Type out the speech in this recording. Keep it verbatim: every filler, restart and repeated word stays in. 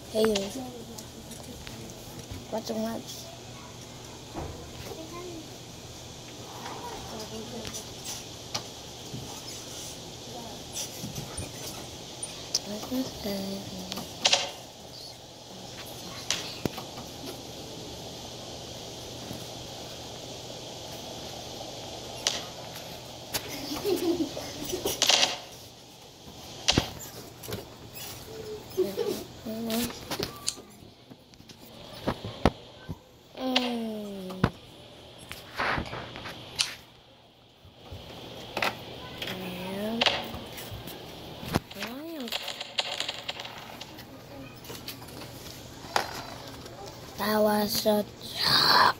Hey, what's so much? Christmas Day. That was such